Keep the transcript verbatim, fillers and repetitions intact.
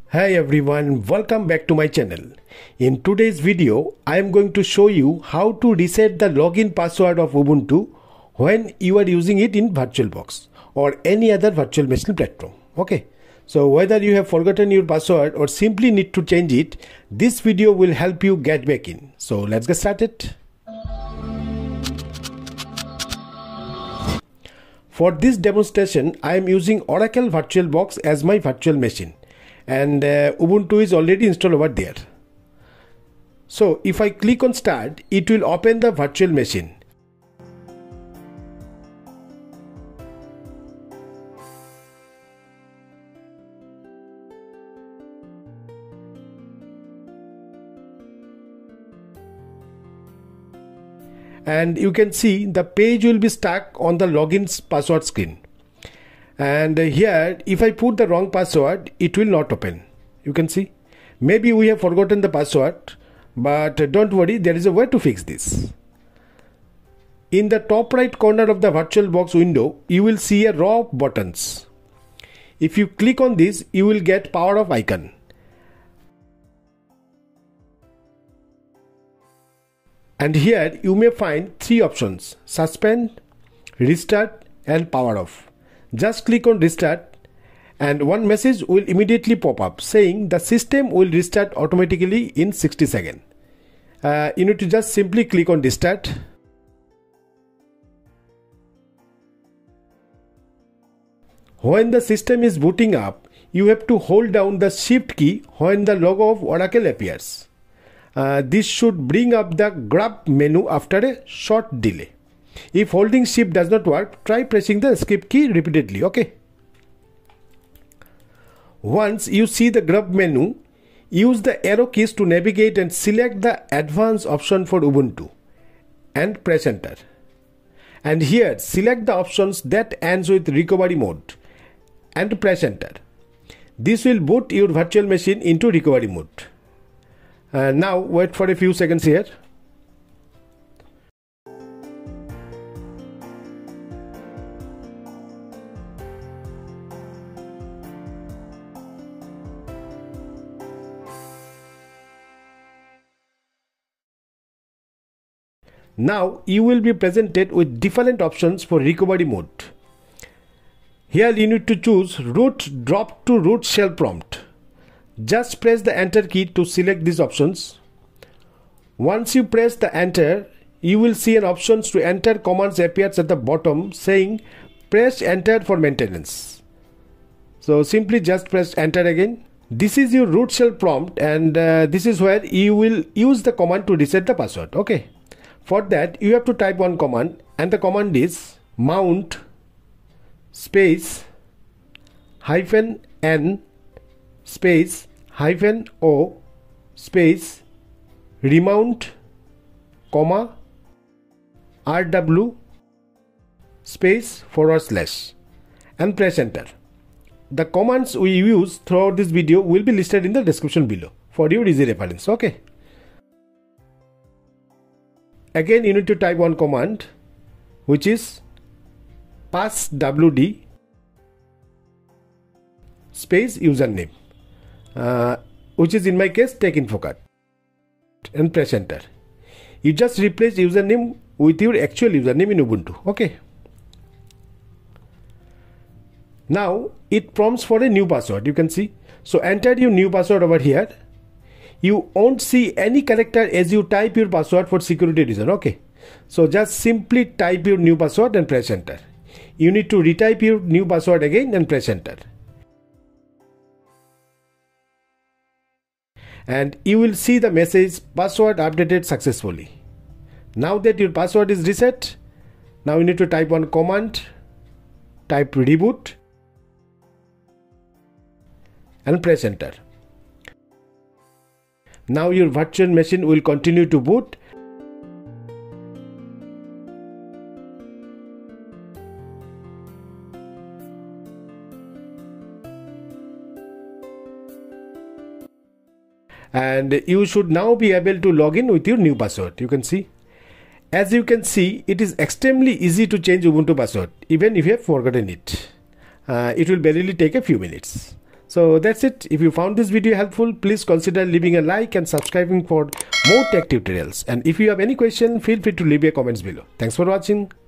Hi everyone, welcome back to my channel. In today's video, I am going to show you how to reset the login password of Ubuntu when you are using it in VirtualBox or any other virtual machine platform. Okay, so whether you have forgotten your password or simply need to change it, this video will help you get back in. So let's get started. For this demonstration, I am using Oracle VirtualBox as my virtual machine. And uh, Ubuntu is already installed over there. So if I click on start, it will open the virtual machine. And you can see the page will be stuck on the login password screen. And here, if I put the wrong password, it will not open. You can see. Maybe we have forgotten the password, but don't worry, there is a way to fix this. In the top right corner of the VirtualBox window, you will see a row of buttons. If you click on this, you will get power off icon. And here you may find three options: suspend, restart, and power off. Just click on restart and one message will immediately pop up saying the system will restart automatically in sixty seconds. Uh, you need to just simply click on restart. When the system is booting up, you have to hold down the shift key when the logo of Oracle appears. Uh, this should bring up the grab menu after a short delay. If holding shift does not work, try pressing the escape key repeatedly. Okay. Once you see the grab menu, use the arrow keys to navigate and select the advanced option for Ubuntu and press enter. And here select the options that ends with recovery mode and press enter. This will boot your virtual machine into recovery mode. Uh, now wait for a few seconds here. Now you will be presented with different options for recovery mode. Here you need to choose root drop to root shell prompt. Just press the enter key to select these options. Once you press the enter, you will see an options to enter commands appears at the bottom saying press enter for maintenance. So simply just press enter again. This is your root shell prompt, and uh, this is where you will use the command to reset the password. Okay. For that, you have to type one command, and the command is mount space hyphen n space hyphen o space remount comma rw space forward slash and press enter. The commands we use throughout this video will be listed in the description below for your easy reference. Okay. Again, you need to type one command, which is passwd space username, uh, which is in my case TechInfoCard, and press enter. You just replace username with your actual username in Ubuntu. Okay. Now it prompts for a new password. You can see. So enter your new password over here. You won't see any character as you type your password for security reason. Okay. So just simply type your new password and press enter. You need to retype your new password again and press enter. And you will see the message password updated successfully. Now that your password is reset, now you need to type one command, type reboot and press enter. Now your virtual machine will continue to boot. And you should now be able to log in with your new password. You can see. As you can see, it is extremely easy to change Ubuntu password even if you have forgotten it. Uh, it will barely take a few minutes. So that's it. If you found this video helpful, please consider leaving a like and subscribing for more tech tutorials. And if you have any question, feel free to leave your comments below. Thanks for watching.